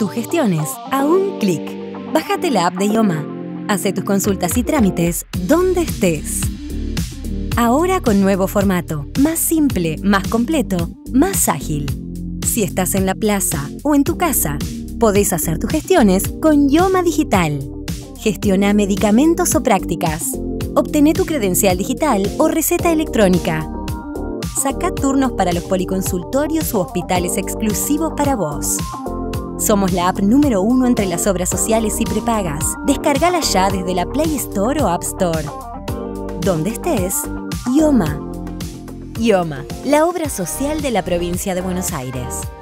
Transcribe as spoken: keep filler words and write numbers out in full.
tus gestiones a un clic. Bájate la app de IOMA. Hace tus consultas y trámites donde estés. Ahora con nuevo formato, más simple, más completo, más ágil. Si estás en la plaza o en tu casa, podés hacer tus gestiones con IOMA Digital. Gestiona medicamentos o prácticas. Obtené tu credencial digital o receta electrónica. Saca turnos para los policonsultorios u hospitales exclusivos para vos. Somos la app número uno entre las obras sociales y prepagas. Descárgala ya desde la Play Store o App Store. Donde estés, IOMA. IOMA, la obra social de la provincia de Buenos Aires.